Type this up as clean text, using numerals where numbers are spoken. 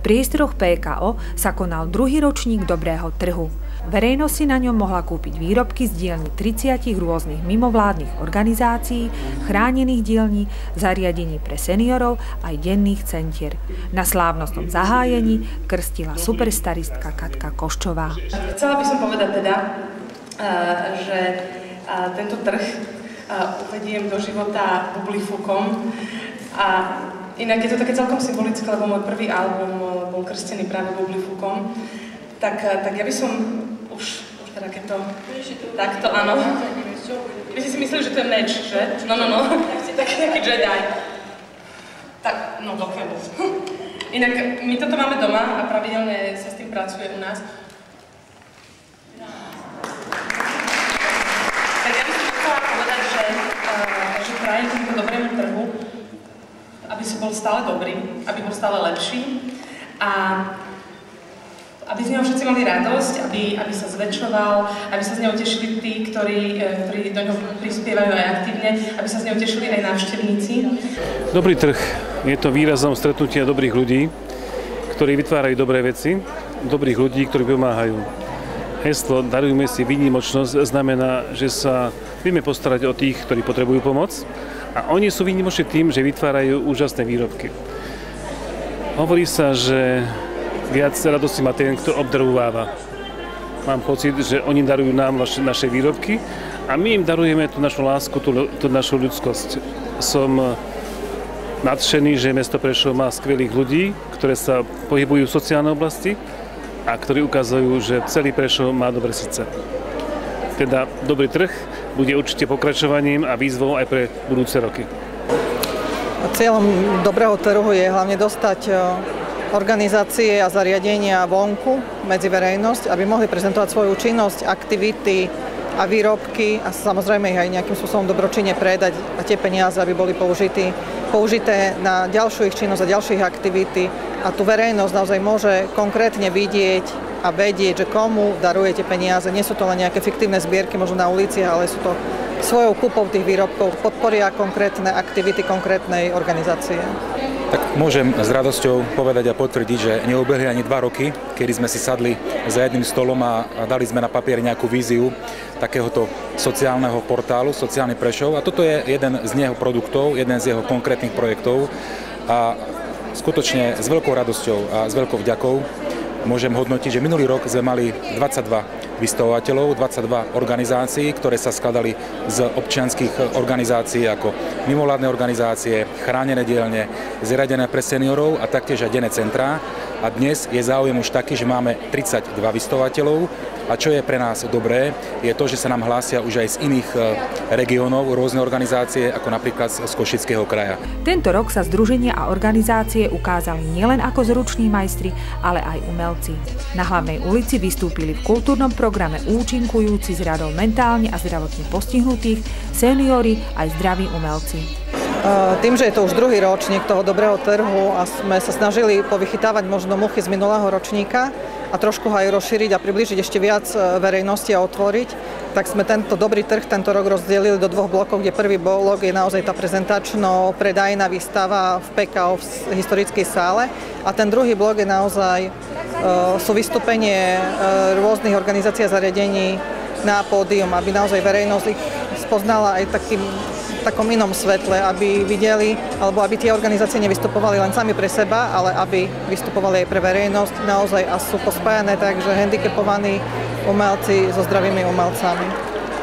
priestoroch PKO sa konal druhý ročník Dobrého trhu. Verejnosť si na ňom mohla kúpiť výrobky z dielní 30 rôznych mimovládnych organizácií, chránených dielní, zariadení pre seniorov aj denných centier. Na slávnostnom zahájení krstila superstaristka Katka Koščová. Chcela by som povedať teda, že tento trh uvediem do života Bublifukom. A inak je to také celkom symbolické, lebo môj prvý album bol krstený práve Bublifukom. Tak ja by som už teda keď to takto, áno. Vy ste si mysleli, že to je meč, že? No. Taký Jedi. Tak, no dokiaľ. Inak my toto máme doma a pravidelne sa s tým pracuje u nás. Tak ja by som chcela povedať, že prajem týmto dobrému trhu, aby si bol stále dobrý, aby bol stále lepší a aby z neho všetci mali radosť, aby sa zväčšoval, aby sa z neho tešili tí, ktorí do neho prispievajú aj aktívne, aby sa z neho tešili aj návštevníci. Dobrý trh je to výrazom stretnutia dobrých ľudí, ktorí vytvárajú dobré veci, dobrých ľudí, ktorí pomáhajú. Heslo Darujme si výnimočnosť znamená, že sa vieme postarať o tých, ktorí potrebujú pomoc a oni sú výnimoční tým, že vytvárajú úžasné výrobky. Hovorí sa, že viac radosti má ten, kto obdarováva. Mám pocit, že oni darujú nám naše výrobky a my im darujeme tú našu lásku, tú našu ľudskosť. Som nadšený, že mesto Prešov má skvelých ľudí, ktoré sa pohybujú v sociálnej oblasti a ktorí ukazujú, že celý Prešov má dobré srdce. Teda dobrý trh bude určite pokračovaním a výzvou aj pre budúce roky. Cieľom dobrého trhu je hlavne dostať organizácie a zariadenia vonku medzi verejnosť, aby mohli prezentovať svoju činnosť, aktivity a výrobky a samozrejme ich aj nejakým spôsobom dobročinne predať a tie peniaze, aby boli použité na ďalšiu ich činnosť a ďalších aktivity a tu verejnosť naozaj môže konkrétne vidieť a vedieť, že komu darujete peniaze. Nie sú to len nejaké fiktívne zbierky možno na ulici, ale sú to svojou kúpou tých výrobkov podporia konkrétne aktivity konkrétnej organizácie. Tak môžem s radosťou povedať a potvrdiť, že neubehli ani 2 roky, kedy sme si sadli za jedným stolom a dali sme na papier nejakú víziu takéhoto sociálneho portálu, Sociálny Prešov. A toto je jeden z jeho produktov, jeden z jeho konkrétnych projektov. A skutočne s veľkou radosťou a s veľkou vďakou môžem hodnotiť, že minulý rok sme mali 22 vystavovateľov, 22 organizácií, ktoré sa skladali z občianskych organizácií ako mimovládne organizácie, chránené dielne, zriadené pre seniorov a taktiež aj denné centrá. A dnes je záujem už taký, že máme 32 vystavovateľov a čo je pre nás dobré, je to, že sa nám hlásia už aj z iných regiónov rôzne organizácie, ako napríklad z Košického kraja. Tento rok sa združenia a organizácie ukázali nielen ako zruční majstri, ale aj umelci. Na Hlavnej ulici vystúpili v kultúrnom programe účinkujúci s radou mentálne a zdravotne postihnutých, seniori aj zdraví umelci. Tým, že je to už druhý ročník toho dobrého trhu a sme sa snažili povychytávať možno muchy z minulého ročníka a trošku ho aj rozšíriť a priblížiť ešte viac verejnosti a otvoriť, tak sme tento dobrý trh tento rok rozdelili do 2 blokov, kde prvý blok je naozaj tá prezentačno-predajná výstava v PKO v historickej sále a ten druhý blok je naozaj sú vystúpenie rôznych organizácií a zariadení na pódium, aby naozaj verejnosť ich spoznala aj takom inom svetle, aby videli, alebo aby tie organizácie nevystupovali len sami pre seba, ale aby vystupovali aj pre verejnosť naozaj a sú pospájané tak, že handicapovaní umelci so zdravými umelcami.